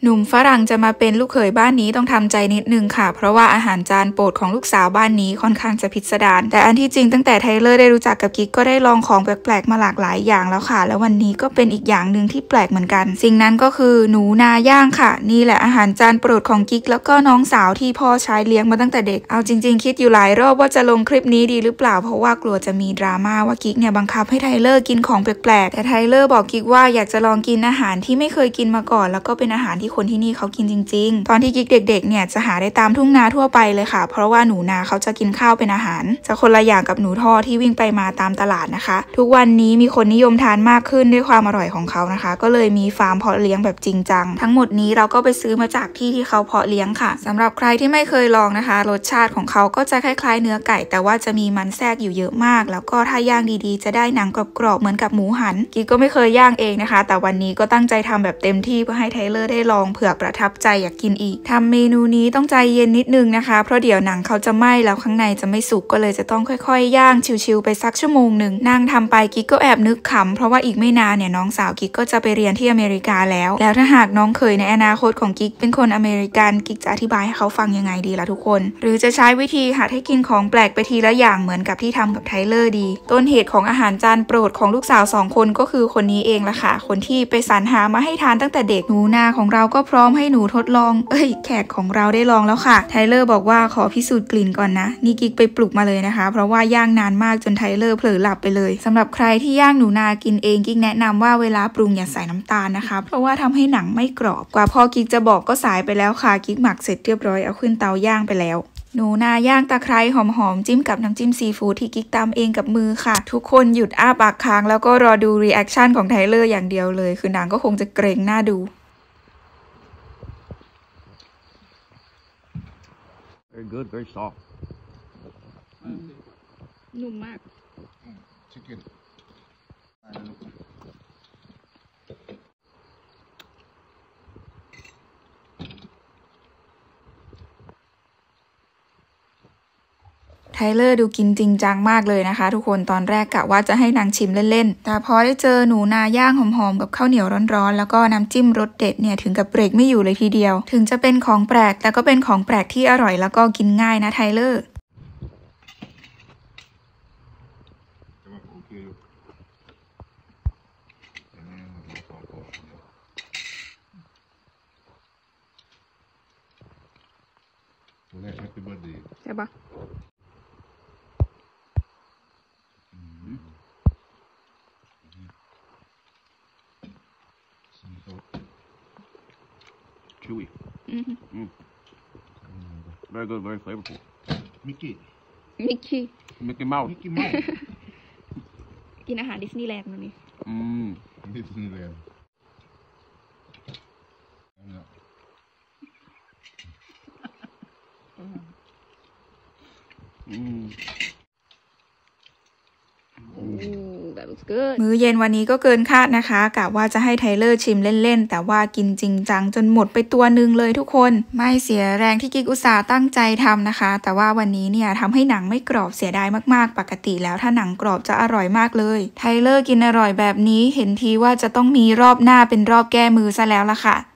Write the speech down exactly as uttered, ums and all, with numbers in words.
หนุ่มฝรั่งจะมาเป็นลูกเขยบ้านนี้ต้องทำใจนิดนึงค่ะเพราะว่าอาหารจานโปรดของลูกสาวบ้านนี้ค่อนข้างจะพิสดารแต่อันที่จริงตั้งแต่ไทเลอร์ได้รู้จักกับกิ๊กก็ได้ลองของแปลกๆมาหลากหลายอย่างแล้วค่ะแล้ววันนี้ก็เป็นอีกอย่างหนึ่งที่แปลกเหมือนกันสิ่งนั้นก็คือหนูนาย่างค่ะนี่แหละอาหารจานโปรดของกิ๊กแล้วก็น้องสาวที่พ่อใช้เลี้ยงมาตั้งแต่เด็กเอาจริงๆคิดอยู่หลายรอบว่าจะลงคลิปนี้ดีหรือเปล่าเพราะว่ากลัวจะมีดราม่าว่ากิ๊กเนี่ยบังคับให้ไทเลอร์กินของแปลกๆแต่ไทเลอร์บอกกิ๊กว่าอยากจะลองกินอาหารที่ไม่เคยกินมาก่อนแล้วก็เป็นอาหารที่คนที่นี่เขากินจริงๆตอนที่กิ๊กเด็กๆเนี่ยจะหาได้ตามทุ่งนาทั่วไปเลยค่ะเพราะว่าหนูนาเขาจะกินข้าวเป็นอาหารจะคนละอย่างกับหนูท่อที่วิ่งไปมาตามตลาดนะคะทุกวันนี้มีคนนิยมทานมากขึ้นด้วยความอร่อยของเขานะคะก็เลยมีฟาร์มเพาะเลี้ยงแบบจริงจังทั้งหมดนี้เราก็ไปซื้อมาจากที่ที่เขาเพาะเลี้ยงค่ะสำหรับใครที่ไม่เคยลองนะคะรสชาติของเขาก็จะคล้ายๆเนื้อไก่แต่ว่าจะมีมันแทรกอยู่เยอะมากแล้วก็ถ้าย่างดีๆจะได้หนังกรอบๆเหมือนกับหมูหันกิ๊กก็ไม่เคยย่างเองนะคะแต่วันนี้ก็ตั้งใจทำแบบเต็มที่เพื่อให้ไทเลอร์ได้ลองเผื่อประทับใจอยากกินอีกทำเมนูนี้ต้องใจเย็นนิดนึงนะคะเพราะเดี๋ยวหนังเขาจะไหม้แล้วข้างในจะไม่สุกก็เลยจะต้องค่อยๆย่างชิวๆไปสักชั่วโมงหนึ่งนั่งทำไปกิ๊กก็แอบนึกขำเพราะว่าอีกไม่นานเนี่ยน้องสาวกิ๊กก็จะไปเรียนที่อเมริกาแล้วแล้วถ้าหากน้องเคยในอนาคตของกิ๊กเป็นคนอเมริกันกิ๊กจะอธิบายให้เขาฟังยังไงดีล่ะทุกคนหรือจะใช้วิธีหัดให้กินของแปลกไปทีละอย่างเหมือนกับที่ทำกับไทเลอร์ดีต้นเหตุของอาหารจานโปรดของลูกสาวสองคนก็คือคนนี้เองล่ะค่ะคนที่ไปสรรหามาให้ทานตั้งแต่เด็กหนูนาของเราก็พร้อมให้หนูทดลองเอ้ยแขกของเราได้ลองแล้วค่ะไทเลอร์บอกว่าขอพิสูจน์กลิ่นก่อนนะนี่กิ๊กไปปลุกมาเลยนะคะเพราะว่าย่างนานมากจนไทเลอร์เผลอหลับไปเลยสำหรับใครที่ย่างหนูนากินเองกิ๊กแนะนำว่าเวลาปรุงอย่าใส่น้ำตาลนะคะเพราะว่าทำให้หนังไม่กรอบกว่าพอกิ๊กจะบอกก็สายไปแล้วค่ะกิ๊กหมักเสร็จเรียบร้อยเอาขึ้นเตาย่างไปแล้วหนูนาย่างตะไคร้หอมๆจิ้มกับน้ำจิ้มซีฟู้ดที่กิ๊กตำเองกับมือค่ะทุกคนหยุดอ้าปากค้างแล้วก็รอดูรีแอคชั่นของไทเลอร์อย่างเดียวเลยคือนางก็คงจะเกรงหน้าดู Very good, very soft. นุ่มมาก Chicken. ไทเลอร์ดูกินจริงจังมากเลยนะคะทุกคนตอนแรกกะว่าจะให้นางชิมเล่นๆแต่พอได้เจอหนูนาย่างหอมๆกับข้าวเหนียวร้อนๆแล้วก็น้ำจิ้มรสเด็ดเนี่ยถึงกับเบรกไม่อยู่เลยทีเดียวถึงจะเป็นของแปลกแต่ก็เป็นของแปลกที่อร่อยแล้วก็กินง่ายนะไทเลอร์ใช่ปะ Chewy. Mm. Very good, very flavorful. Mickey. มิกกี้ Mickey Mouse. Mickey Mouse. กินอาหารดิสนีย์แลนด์วันนี้ Mm. Disneyland. Mm. มื้อเย็นวันนี้ก็เกินคาดนะคะกะว่าจะให้ไทเลอร์ชิมเล่นๆแต่ว่ากินจริงจังจนหมดไปตัวหนึ่งเลยทุกคนไม่เสียแรงที่กิ๊กอุตส่าห์ตั้งใจทำนะคะแต่ว่าวันนี้เนี่ยทำให้หนังไม่กรอบเสียดายมากๆปกติแล้วถ้าหนังกรอบจะอร่อยมากเลยไทเลอร์กินอร่อยแบบนี้เห็นทีว่าจะต้องมีรอบหน้าเป็นรอบแก้มือซะแล้วล่ะค่ะ